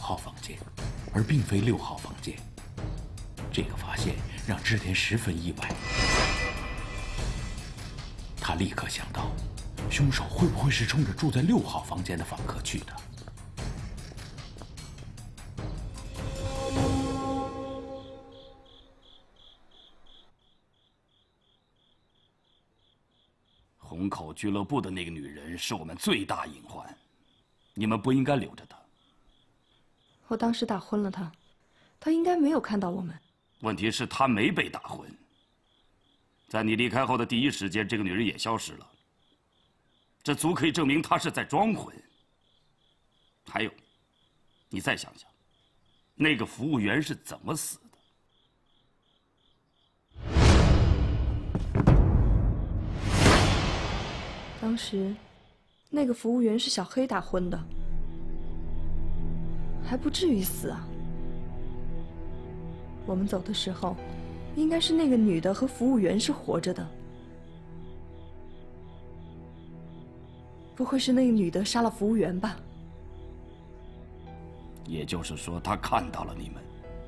号房间，而并非6号房间。这个发现让织田十分意外，他立刻想到，凶手会不会是冲着住在6号房间的访客去的？ 虹口俱乐部的那个女人是我们最大隐患，你们不应该留着她。 我当时打昏了她，她应该没有看到我们。 问题是她没被打昏，在你离开后的第一时间，这个女人也消失了，这足可以证明她是在装昏。还有，你再想想，那个服务员是怎么死的？ 当时，那个服务员是小黑打昏的，还不至于死啊。我们走的时候，应该是那个女的和服务员是活着的，不会是那个女的杀了服务员吧？ 也就是说，她看到了你们。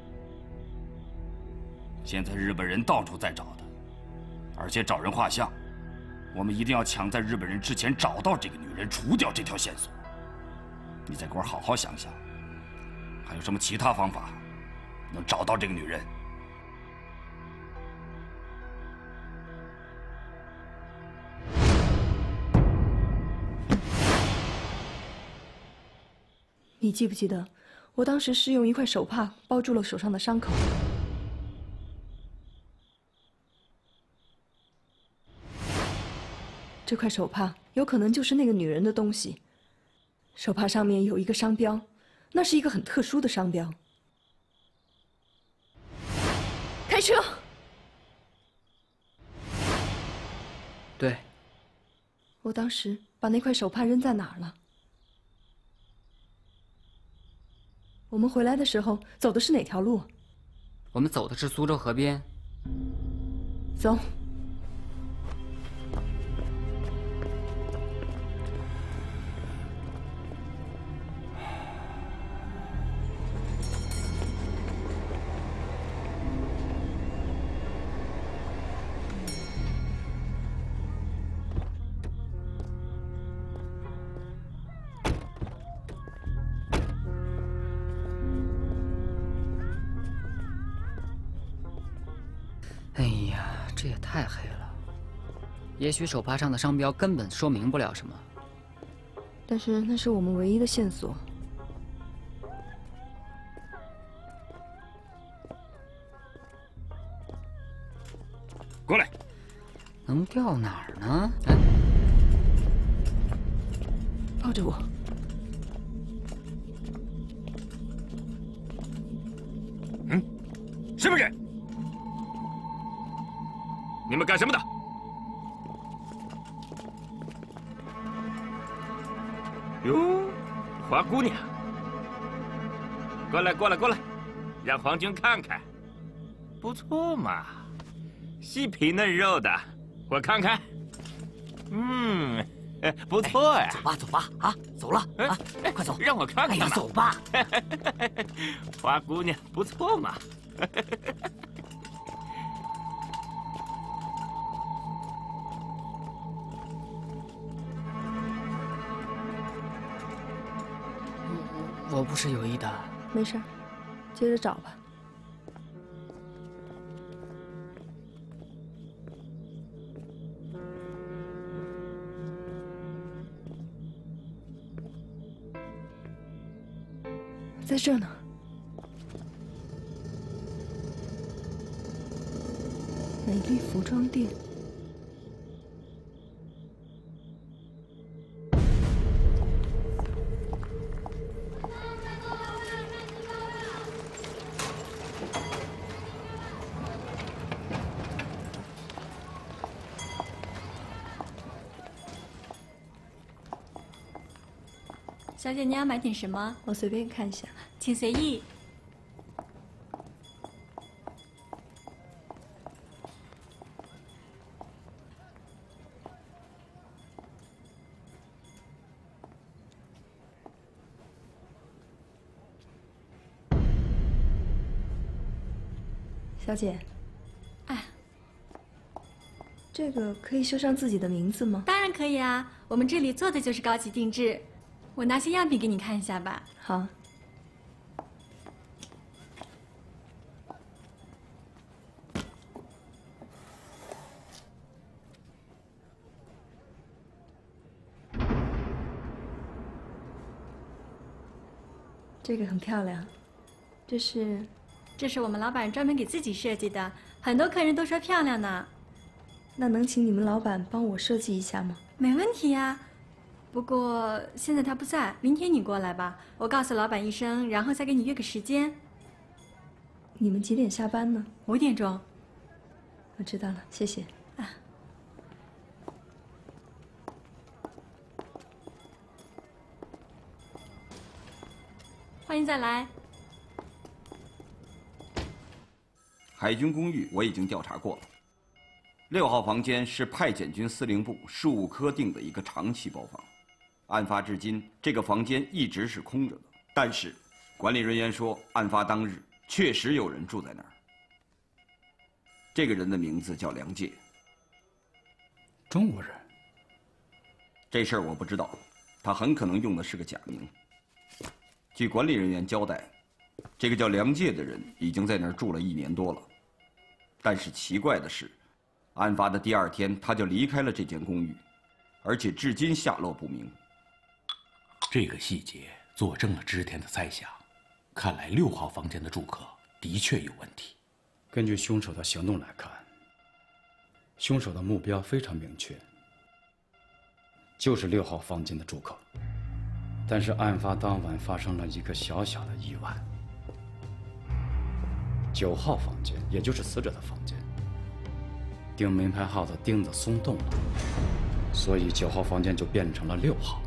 现在日本人到处在找她，而且找人画像。 我们一定要抢在日本人之前找到这个女人，除掉这条线索。你再给我好好想想，还有什么其他方法能找到这个女人？ 你记不记得，我当时是用一块手帕包住了手上的伤口？ 这块手帕有可能就是那个女人的东西。手帕上面有一个商标，那是一个很特殊的商标。开车。 对。 我当时把那块手帕扔在哪儿了？我们回来的时候走的是哪条路？ 我们走的是苏州河边。 走。 哎呀，这也太黑了。也许手帕上的商标根本说明不了什么。 但是那是我们唯一的线索。 过来。 能掉哪儿呢？哎， 抱着我。 嗯，是不是？ 你们干什么的？哟，花姑娘，过来，过来，过来，让皇军看看，不错嘛，细皮嫩肉的，我看看，不错呀。 走吧，走吧，啊，走了啊，快走， 让我看看嘛。 哎呀，走吧。 花姑娘不错嘛。 我不是有意的。 没事，接着找吧。在这呢。美丽服装店。 小姐，你要买点什么？ 我随便看一下， 请随意。 小姐， 哎， 这个可以绣上自己的名字吗？ 当然可以啊，我们这里做的就是高级定制。我拿些样品给你看一下吧。 好。这个很漂亮，这是我们老板专门给自己设计的，很多客人都说漂亮呢。那能请你们老板帮我设计一下吗？没问题呀，不过现在他不在，明天你过来吧，我告诉老板一声，然后再给你约个时间。你们几点下班呢？5点钟。我知道了，谢谢。啊。欢迎再来。 海军公寓我已经调查过了，6号房间是派遣军司令部事务科定的一个长期包房，案发至今这个房间一直是空着的。但是，管理人员说，案发当日确实有人住在那儿。这个人的名字叫梁介。 中国人？ 这事儿我不知道，他很可能用的是个假名。据管理人员交代，这个叫梁介的人已经在那儿住了1年多了。但是奇怪的是，案发的第2天他就离开了这间公寓，而且至今下落不明。 这个细节佐证了织田的猜想，看来6号房间的住客的确有问题。 根据凶手的行动来看，凶手的目标非常明确，就是6号房间的住客。但是案发当晚发生了一个小小的意外，9号房间，也就是死者的房间，钉门牌号的钉子松动了，所以9号房间就变成了6号。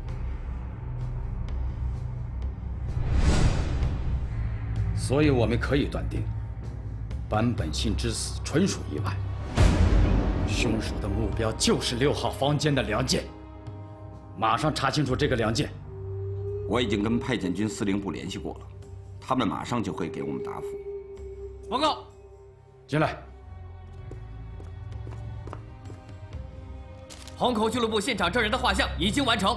所以我们可以断定，坂本信之死纯属意外，凶手的目标就是6号房间的梁介。马上查清楚这个梁介。 我已经跟派遣军司令部联系过了，他们马上就会给我们答复。 报告，进来。 虹口俱乐部现场证人的画像已经完成。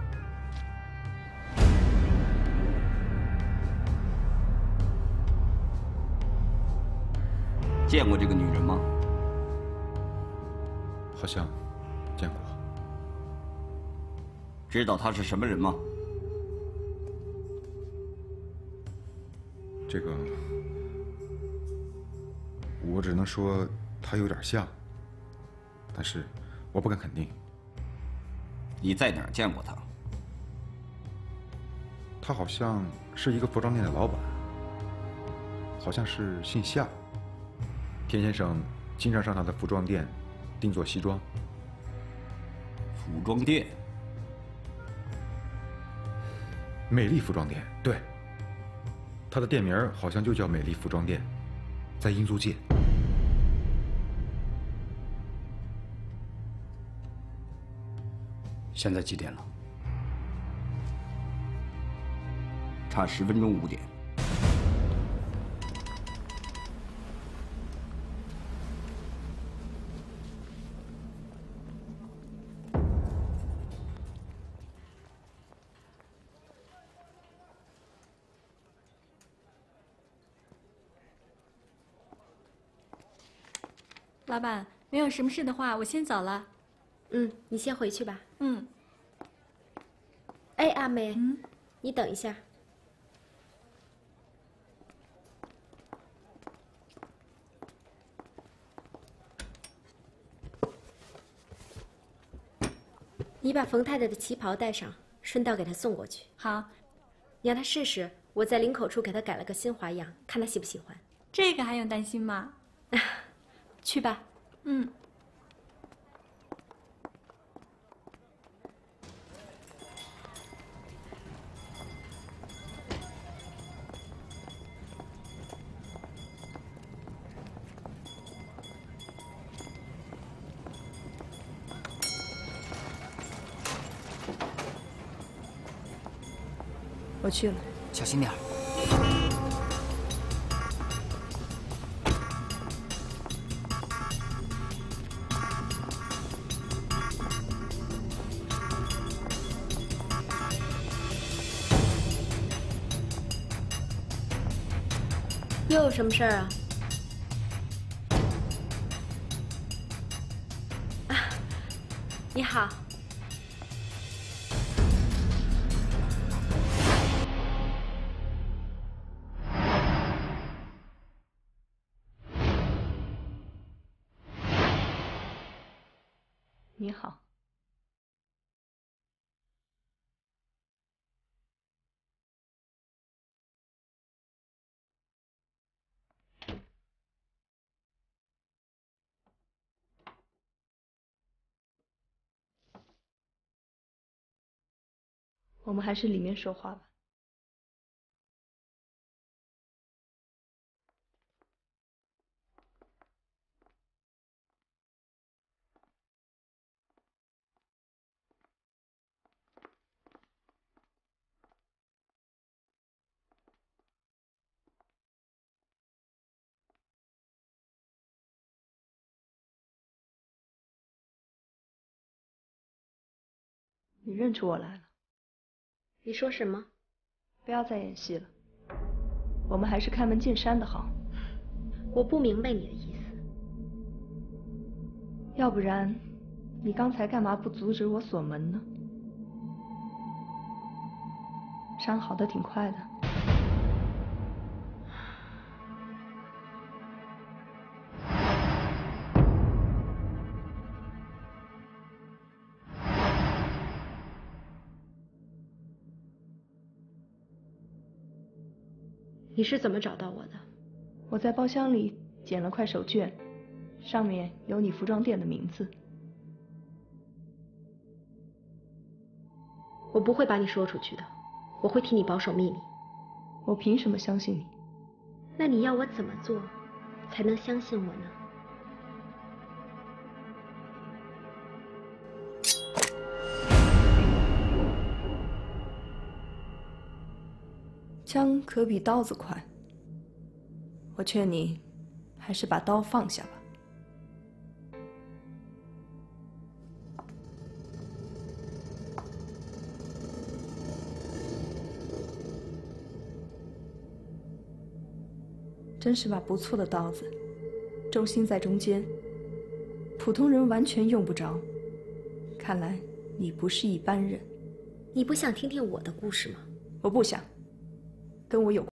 见过这个女人吗？ 好像见过。 知道她是什么人吗？ 这个，我只能说她有点像，但是我不敢肯定。 你在哪儿见过她？ 她好像是一个服装店的老板，好像是姓夏。田先生经常上他的服装店定做西装。 服装店？ 美丽服装店，对。他的店名好像就叫美丽服装店，在英租界。 现在几点了？ 差10分钟5点。 老板，没有什么事的话，我先走了。 你先回去吧。 哎，阿梅，你等一下。你把冯太太的旗袍带上，顺道给她送过去。 好， 你让她试试，我在领口处给她改了个新花样，看她喜不喜欢。 这个还用担心吗？ 去吧。 我去了。 小心点儿。 又有什么事儿啊？啊，你好。 你好。我们还是里面说话吧。你认出我来了？ 你说什么？ 不要再演戏了，我们还是开门见山的好。 我不明白你的意思。 要不然，你刚才干嘛不阻止我锁门呢？伤好的挺快的。 你是怎么找到我的？ 我在包厢里捡了块手绢，上面有你服装店的名字。 我不会把你说出去的，我会替你保守秘密。 我凭什么相信你？ 那你要我怎么做，才能相信我呢？ 枪可比刀子快，我劝你还是把刀放下吧。真是把不错的刀子，重心在中间，普通人完全用不着。看来你不是一般人。 你不想听听我的故事吗？ 我不想，跟我有关。